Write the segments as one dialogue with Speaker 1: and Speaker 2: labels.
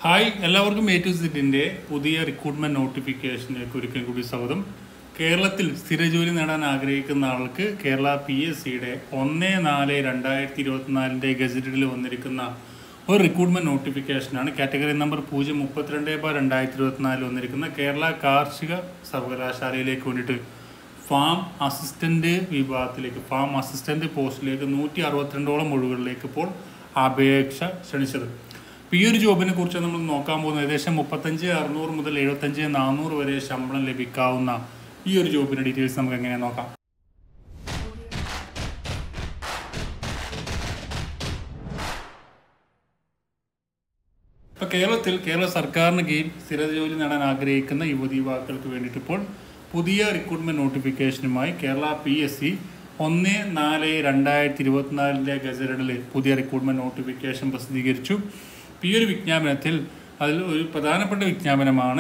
Speaker 1: Hi എല്ലാവർക്കും A to സെറ്റിൻ്റെ പുതിയ റിക്രൂട്ട്മെൻറ്റ് നോട്ടിഫിക്കേഷനിലേക്ക് ഒരിക്കൽ കൂടി സ്വാഗതം. കേരളത്തിൽ സ്ഥിരജോലി നേടാൻ ആഗ്രഹിക്കുന്ന ആൾക്ക് കേരള PSCയുടെ 1/4/2024 ഗസറ്റഡിൽ വന്നിരിക്കുന്ന ഒരു റിക്രൂട്ട്മെൻറ്റ് നോട്ടിഫിക്കേഷനാണ്. കാറ്റഗറി നമ്പർ 032/2024 വന്നിരിക്കുന്ന കേരള കാർഷിക സർവകലാശാലയിലേക്ക് വേണ്ടിയിട്ട് ഫാം അസിസ്റ്റൻ്റ് വിഭാഗത്തിലേക്ക് ഫാം അസിസ്റ്റൻ്റ് പോസ്റ്റിലേക്ക് 162ഓളം ഒഴിവുകളിലേക്ക് ഇപ്പോൾ അപേക്ഷ ക്ഷണിച്ചത്. ഈ ഒരു ജോബിനെ കുറിച്ച് നമ്മൾ നോക്കാൻ പോകുന്നത് ഏകദേശം 35,600 മുതൽ 75,400 വരെ ശമ്പളം ലഭിക്കാവുന്ന ഈ ഒരു ജോബിൻ്റെ ഡീറ്റെയിൽസ് നമുക്ക് എങ്ങനെ നോക്കാം. ഇപ്പോൾ കേരള സർക്കാരിന് കീഴിൽ സ്ഥിരജോലി നേടാൻ ആഗ്രഹിക്കുന്ന യുവതി യുവാക്കൾക്ക് വേണ്ടിയിട്ട് ഇപ്പോൾ പുതിയ റിക്രൂട്ട്മെൻറ്റ് നോട്ടിഫിക്കേഷനുമായി കേരള PSC 1/4/2024 ഗസറ്റഡിൽ പുതിയ റിക്രൂട്ട്മെൻറ്റ് നോട്ടിഫിക്കേഷൻ പ്രസിദ്ധീകരിച്ചു. ഈ ഒരു വിജ്ഞാപനത്തിൽ അതിൽ ഒരു പ്രധാനപ്പെട്ട വിജ്ഞാപനമാണ്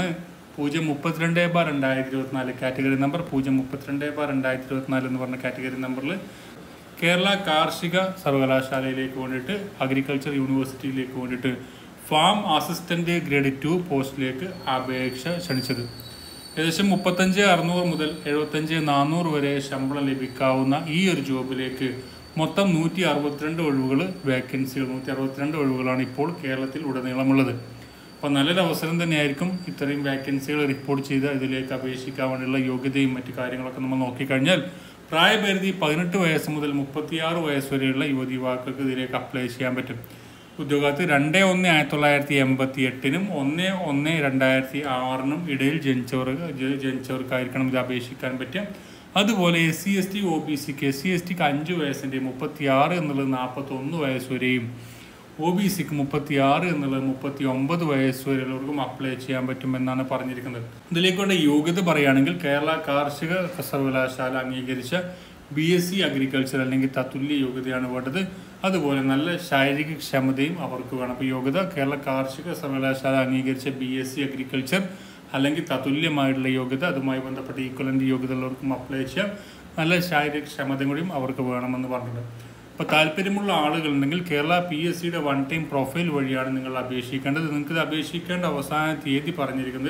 Speaker 1: 032/2024 കാറ്റഗറി നമ്പർ 032/2024 എന്ന് പറഞ്ഞ കാറ്റഗറി നമ്പറിൽ കേരള കാർഷിക സർവകലാശാലയിലേക്ക് വേണ്ടിയിട്ട് അഗ്രികൾച്ചർ യൂണിവേഴ്സിറ്റിയിലേക്ക് വേണ്ടിയിട്ട് ഫാം അസിസ്റ്റൻ്റ് ഗ്രേഡ് 2 പോസ്റ്റിലേക്ക് അപേക്ഷ ക്ഷണിച്ചത്. ഏകദേശം 35,600 മുതൽ 75,400 വരെ ശമ്പളം ലഭിക്കാവുന്ന ഈ ഒരു ജോബിലേക്ക് മൊത്തം 162 ഒഴിവുകൾ വേക്കൻസികൾ 162 ഒഴിവുകളാണ് ഇപ്പോൾ കേരളത്തിൽ ഉടനീളമുള്ളത്. അപ്പോൾ നല്ലൊരു അവസരം തന്നെയായിരിക്കും ഇത്രയും വേക്കൻസികൾ റിപ്പോർട്ട് ചെയ്ത് ഇതിലേക്ക് അപേക്ഷിക്കാൻ വേണ്ടിയുള്ള യോഗ്യതയും മറ്റു കാര്യങ്ങളൊക്കെ നമ്മൾ നോക്കിക്കഴിഞ്ഞാൽ പ്രായപരിധി 18 വയസ്സ് മുതൽ 36 വയസ്സ് വരെയുള്ള യുവതി യുവാക്കൾക്ക് ഇതിലേക്ക് അപ്ലൈ ചെയ്യാൻ പറ്റും. ഉദ്യോഗാർത്ഥി 2/1/1988 1/1/2006 ഇടയിൽ ജനിച്ചവർക്കായിരിക്കണം ഇത് അപേക്ഷിക്കാൻ പറ്റും. അതുപോലെ SC/ST OBCക്ക് SC/STക്ക് 5 വയസ്സിൻ്റെ 36 എന്നുള്ളത് 41 വയസ്സ് വരെയും OBCക്ക് 36 എന്നുള്ളത് 39 വയസ്സ് വരെയുള്ളവർക്കും അപ്ലൈ ചെയ്യാൻ പറ്റുമെന്നാണ് പറഞ്ഞിരിക്കുന്നത്. ഇതിലേക്കുള്ള യോഗ്യത പറയുകയാണെങ്കിൽ കേരള കാർഷിക സർവകലാശാല അംഗീകരിച്ച BSc അഗ്രികൾച്ചർ അല്ലെങ്കിൽ തത്തുല്യ യോഗ്യതയാണ് വേണ്ടത്. അതുപോലെ നല്ല ശാരീരിക ക്ഷമതയും അവർക്ക് വേണം. അപ്പോൾ യോഗ്യത കേരള കാർഷിക സർവകലാശാല അംഗീകരിച്ച BSc അഗ്രികൾച്ചർ അല്ലെങ്കിൽ തത്തുല്യമായിട്ടുള്ള യോഗ്യത, അതുമായി ബന്ധപ്പെട്ട ഈക്വലൻ്റ് യോഗ്യത ഉള്ളവർക്കും അപ്ലൈ ചെയ്യാം. നല്ല ശാരീരിക ക്ഷമതയും കൂടിയും അവർക്ക് വേണമെന്ന് പറഞ്ഞിട്ടുണ്ട്. അപ്പോൾ താല്പര്യമുള്ള ആളുകളുണ്ടെങ്കിൽ കേരള PSCയുടെ 1 ടൈം പ്രൊഫൈൽ വഴിയാണ് നിങ്ങൾ അപേക്ഷിക്കേണ്ടത്. നിങ്ങൾക്കിത് അപേക്ഷിക്കേണ്ട അവസാന തീയതി പറഞ്ഞിരിക്കുന്നത്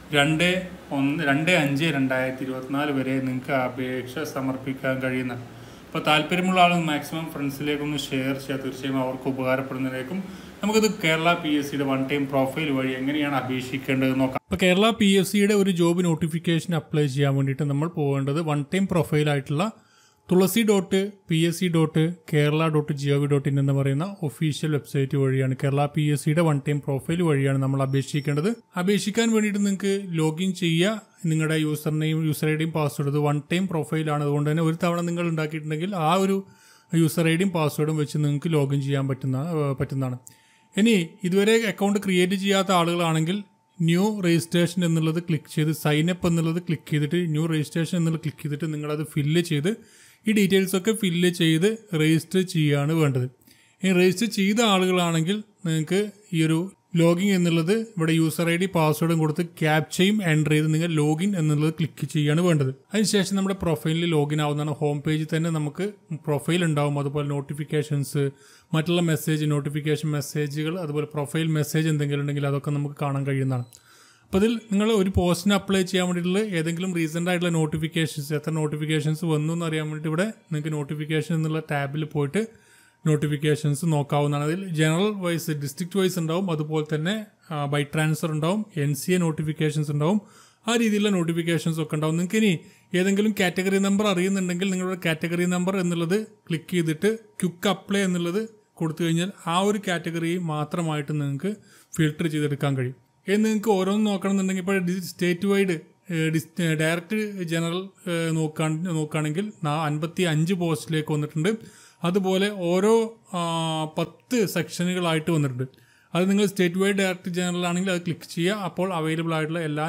Speaker 1: 2/5/2024 വരെ നിങ്ങൾക്ക് അപേക്ഷ സമർപ്പിക്കാൻ കഴിയുന്ന. അപ്പോൾ താല്പര്യമുള്ള ആൾ മാക്സിമം ഫ്രണ്ട്സിലേക്കൊന്ന് ഷെയർ ചെയ്യുക. തീർച്ചയായും അവർക്ക് ഉപകാരപ്പെടുന്നതിലേക്കും നമുക്കിത് കേരള PSCയുടെ 1 ടൈം പ്രൊഫൈൽ വഴി എങ്ങനെയാണ് അപേക്ഷിക്കേണ്ടത് നോക്കാം. അപ്പോൾ കേരള PSCയുടെ ഒരു ജോബ് നോട്ടിഫിക്കേഷൻ അപ്ലൈ ചെയ്യാൻ വേണ്ടിയിട്ട് നമ്മൾ പോകേണ്ടത് 1 ടൈം പ്രൊഫൈലായിട്ടുള്ള tulasi.psc.kerala.gov.in എന്ന് പറയുന്ന ഒഫീഷ്യൽ വെബ്സൈറ്റ് വഴിയാണ്. കേരള PSCയുടെ 1 ടൈം പ്രൊഫൈൽ വഴിയാണ് നമ്മൾ അപേക്ഷിക്കേണ്ടത്. അപേക്ഷിക്കാൻ വേണ്ടിയിട്ട് നിങ്ങൾക്ക് ലോഗിൻ ചെയ്യുക. നിങ്ങളുടെ യൂസർ ഐഡിയും പാസ്വേഡ് 1 ടൈം പ്രൊഫൈലാണ്. അതുകൊണ്ട് തന്നെ ഒരു തവണ നിങ്ങൾ ഉണ്ടാക്കിയിട്ടുണ്ടെങ്കിൽ ആ ഒരു യൂസർ ഐഡിയും പാസ്വേഡും വെച്ച് നിങ്ങൾക്ക് ലോഗിൻ ചെയ്യാൻ പറ്റുന്നതാണ്. ഇനി ഇതുവരെ അക്കൗണ്ട് ക്രിയേറ്റ് ചെയ്യാത്ത ആളുകളാണെങ്കിൽ ന്യൂ രജിസ്ട്രേഷൻ എന്നുള്ളത് ക്ലിക്ക് ചെയ്ത് സൈനപ്പ് എന്നുള്ളത് ക്ലിക്ക് ചെയ്തിട്ട് ന്യൂ രജിസ്ട്രേഷൻ എന്നുള്ളത് ക്ലിക്ക് ചെയ്തിട്ട് നിങ്ങളത് ഫില്ല് ചെയ്ത് ഈ ഡീറ്റെയിൽസൊക്കെ ഫില്ല് ചെയ്ത് രജിസ്റ്റർ ചെയ്യുകയാണ് വേണ്ടത്. ഈ രജിസ്റ്റർ ചെയ്ത ആളുകളാണെങ്കിൽ നിങ്ങൾക്ക് ഈ ഒരു ലോഗിൻ എന്നുള്ളത് ഇവിടെ യൂസർ ID പാസ്വേഡും കൊടുത്ത് ക്യാപ്ചയും എൻ്റർ ചെയ്ത് നിങ്ങൾ ലോഗിൻ എന്നുള്ളത് ക്ലിക്ക് ചെയ്യുകയാണ് വേണ്ടത്. അതിനുശേഷം നമ്മുടെ പ്രൊഫൈലിൽ ലോഗിൻ ആവുന്നതാണ്. ഹോം പേജിൽ തന്നെ നമുക്ക് പ്രൊഫൈൽ ഉണ്ടാവും. അതുപോലെ നോട്ടിഫിക്കേഷൻസ്, മറ്റുള്ള നോട്ടിഫിക്കേഷൻ മെസ്സേജുകൾ, അതുപോലെ പ്രൊഫൈൽ മെസ്സേജ് എന്തെങ്കിലും ഉണ്ടെങ്കിൽ അതൊക്കെ നമുക്ക് കാണാൻ കഴിയുന്നതാണ്. അപ്പോൾ ഇതിൽ നിങ്ങൾ ഒരു പോസ്റ്റിന് അപ്ലൈ ചെയ്യാൻ വേണ്ടിയിട്ടുള്ള ഏതെങ്കിലും റീസെൻ്റ് ആയിട്ടുള്ള നോട്ടിഫിക്കേഷൻസ്, എത്ര നോട്ടിഫിക്കേഷൻസ് വന്നു എന്ന് അറിയാൻ വേണ്ടിയിട്ട് ഇവിടെ നിങ്ങൾക്ക് നോട്ടിഫിക്കേഷൻ എന്നുള്ള ടാബിൽ പോയിട്ട് നോട്ടിഫിക്കേഷൻസ് നോക്കാവുന്നതാണ്. അതിൽ ജനറൽ വൈസ്, ഡിസ്ട്രിക്ട് വൈസ് ഉണ്ടാവും. അതുപോലെ തന്നെ ബൈ ട്രാൻസ്ഫർ ഉണ്ടാവും, NCA നോട്ടിഫിക്കേഷൻസ് ഉണ്ടാവും. ആ രീതിയിലുള്ള നോട്ടിഫിക്കേഷൻസ് ഒക്കെ ഉണ്ടാവും. നിങ്ങൾക്ക് ഇനി ഏതെങ്കിലും കാറ്റഗറി നമ്പർ അറിയുന്നുണ്ടെങ്കിൽ നിങ്ങളുടെ കാറ്റഗറി നമ്പർ എന്നുള്ളത് ക്ലിക്ക് ചെയ്തിട്ട് ക്വിക്ക് അപ്ലൈ എന്നുള്ളത് കൊടുത്തു കഴിഞ്ഞാൽ ആ ഒരു കാറ്റഗറി മാത്രമായിട്ട് നിങ്ങൾക്ക് ഫിൽട്ടർ ചെയ്തെടുക്കാൻ കഴിയും. നിങ്ങൾക്ക് ഓരോന്നും നോക്കണമെന്നുണ്ടെങ്കിൽ ഇപ്പോൾ സ്റ്റേറ്റ് വൈഡ് ഡയറക്റ്റ് ജനറൽ നോക്കുകയാണെങ്കിൽ 55 പോസ്റ്റിലേക്ക് വന്നിട്ടുണ്ട്. അതുപോലെ ഓരോ 10 സെക്ഷനുകളായിട്ട് വന്നിട്ടുണ്ട്. അത് നിങ്ങൾ സ്റ്റേറ്റ് വൈഡ് ഡയറക്റ്റ് ജനറൽ ആണെങ്കിൽ അത് ക്ലിക്ക് ചെയ്യുക. അപ്പോൾ അവൈലബിൾ ആയിട്ടുള്ള എല്ലാ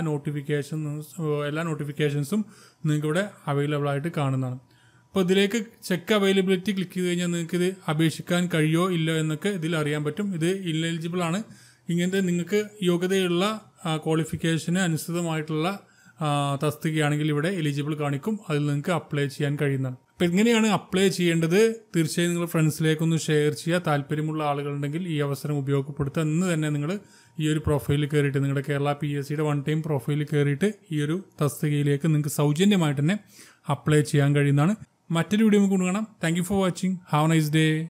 Speaker 1: നോട്ടിഫിക്കേഷൻസും നിങ്ങൾക്കിവിടെ അവൈലബിൾ ആയിട്ട് കാണുന്നതാണ്. അപ്പോൾ ഇതിലേക്ക് ചെക്ക് അവൈലബിലിറ്റി ക്ലിക്ക് ചെയ്ത് കഴിഞ്ഞാൽ നിങ്ങൾക്ക് ഇത് അപേക്ഷിക്കാൻ കഴിയോ ഇല്ലോ എന്നൊക്കെ ഇതിൽ അറിയാൻ പറ്റും. ഇത് ഇൻഎലിജിബിൾ ആണ്. ഇങ്ങനത്തെ നിങ്ങൾക്ക് യോഗ്യതയുള്ള ക്വാളിഫിക്കേഷന് അനുസൃതമായിട്ടുള്ള തസ്തികയാണെങ്കിൽ ഇവിടെ എലിജിബിൾ കാണിക്കും. അതിൽ നിങ്ങൾക്ക് അപ്ലൈ ചെയ്യാൻ കഴിയുന്നതാണ്. അപ്പോൾ എങ്ങനെയാണ് അപ്ലൈ ചെയ്യേണ്ടത് തീർച്ചയായും നിങ്ങൾ ഫ്രണ്ട്സിലേക്കൊന്ന് ഷെയർ ചെയ്യുക. താല്പര്യമുള്ള ആളുകളുണ്ടെങ്കിൽ ഈ അവസരം ഉപയോഗപ്പെടുത്തുക. ഇന്ന് തന്നെ നിങ്ങൾ ഈ ഒരു പ്രൊഫൈലിൽ കയറിയിട്ട് നിങ്ങളുടെ കേരള PSCയുടെ വൺ ടൈം പ്രൊഫൈലിൽ കയറിയിട്ട് ഈ ഒരു തസ്തികയിലേക്ക് നിങ്ങൾക്ക് സൗജന്യമായിട്ട് തന്നെ അപ്ലൈ ചെയ്യാൻ കഴിയുന്നതാണ്. മറ്റൊരു വീഡിയോ നമുക്ക് കാണാം. Thank you for watching. Have a nice day.